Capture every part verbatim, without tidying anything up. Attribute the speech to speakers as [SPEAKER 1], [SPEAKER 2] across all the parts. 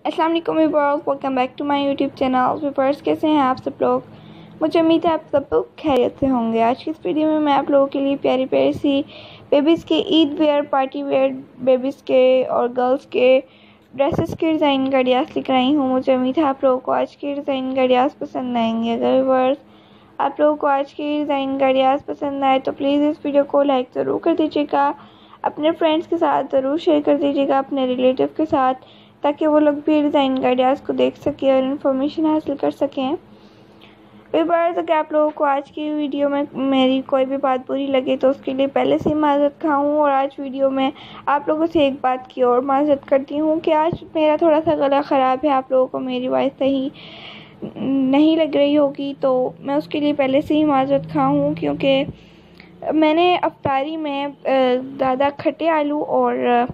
[SPEAKER 1] अस्सलाम वालेकुम viewers, welcome back to my YouTube channel. Viewers, कैसे हैं आप सब लोग? मुझे उम्मीद है आप सब लोग खैरियत से होंगे। आज की इस वीडियो में मैं आप लोगों के लिए प्यारी प्यारी सी बेबीज़ के Eid wear, party wear, babies के और गर्ल्स के ड्रेसेस के डिज़ाइन का आइडियाज़ लेकर आई हूँ। मुझे उम्मीद है आप लोगों को आज के डिज़ाइन का आइडियाज़ पसंद आएंगे। अगर व्यूअर्स आप लोगों को आज के डिज़ाइन का आइडियाज़ पसंद आए तो प्लीज़ इस वीडियो को लाइक ज़रूर कर दीजिएगा, अपने फ्रेंड्स के साथ ज़रूर शेयर कर दीजिएगा, अपने रिलेटिव के साथ, ताकि वो लोग भी डिज़ाइन का आइडियाज़ को देख सकें और इन्फॉर्मेशन हासिल कर सकें। व्यूअर्स, अगर आप लोगों को आज की वीडियो में मेरी कोई भी बात बुरी लगे तो उसके लिए पहले से माज़रत खाऊँ। और आज वीडियो में आप लोगों से एक बात की और माज़रत करती हूँ कि आज मेरा थोड़ा सा गला ख़राब है, आप लोगों को मेरी वॉइस सही नहीं लग रही होगी, तो मैं उसके लिए पहले से ही माज़रत खाऊँ, क्योंकि मैंने अफ्तारी में ज़्यादा खट्टे आलू और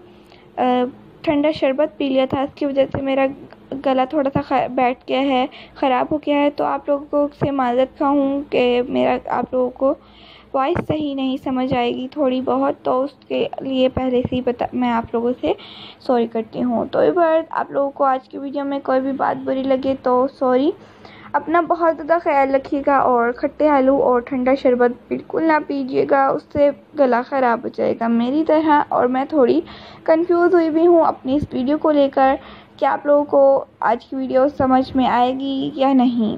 [SPEAKER 1] ठंडा शरबत पी लिया था। इसकी वजह से मेरा गला थोड़ा सा बैठ गया है, ख़राब हो गया है। तो आप लोगों से माज़रत खाऊँ कि मेरा आप लोगों को वॉइस सही नहीं समझ आएगी थोड़ी बहुत, तो उसके लिए पहले से ही बता मैं आप लोगों से सॉरी करती हूँ। तो एक बार आप लोगों को आज की वीडियो में कोई भी बात बुरी लगे तो सॉरी। अपना बहुत ज़्यादा ख्याल रखिएगा और खट्टे आलू और ठंडा शरबत बिल्कुल ना पीजिएगा, उससे गला ख़राब हो जाएगा मेरी तरह। और मैं थोड़ी कंफ्यूज हुई भी हूँ अपनी इस वीडियो को लेकर कि आप लोगों को आज की वीडियो समझ में आएगी या नहीं।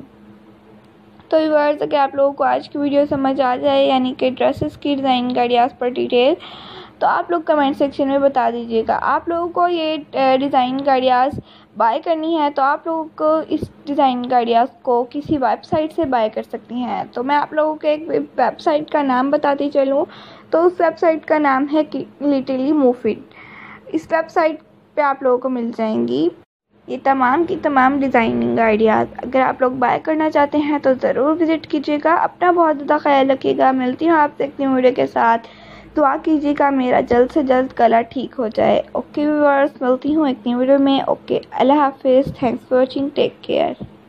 [SPEAKER 1] तो व्यूअर्स, अगर आप लोगों को आज की वीडियो समझ आ जाए, यानी कि ड्रेसेस की डिज़ाइन का आइडियाज़ पर डिटेल, तो आप लोग कमेंट सेक्शन में बता दीजिएगा। आप लोगों को ये डिज़ाइन का आइडियाज़ बाय करनी है तो आप लोगों को इस डिज़ाइन का आइडियाज़ को किसी वेबसाइट से बाय कर सकती हैं। तो मैं आप लोगों को एक वेबसाइट का नाम बताती चलूँ, तो उस वेबसाइट का नाम है लिटिली मूफिट। इस वेबसाइट पे आप लोगों को मिल जाएंगी ये तमाम की तमाम डिज़ाइनिंग आइडियाज़। अगर आप लोग बाय करना चाहते हैं तो ज़रूर विज़िट कीजिएगा। अपना बहुत ज़्यादा ख्याल रखिएगा। मिलती हूँ आपसे एक न्यू वीडियो के साथ। दुआ कीजिएगा मेरा जल्द से जल्द गला ठीक हो जाए। ओके व्यूअर्स, मिलती हूँ एक न्यू वीडियो में। ओके, अल्लाह हाफिज़। Thanks for watching. Take care.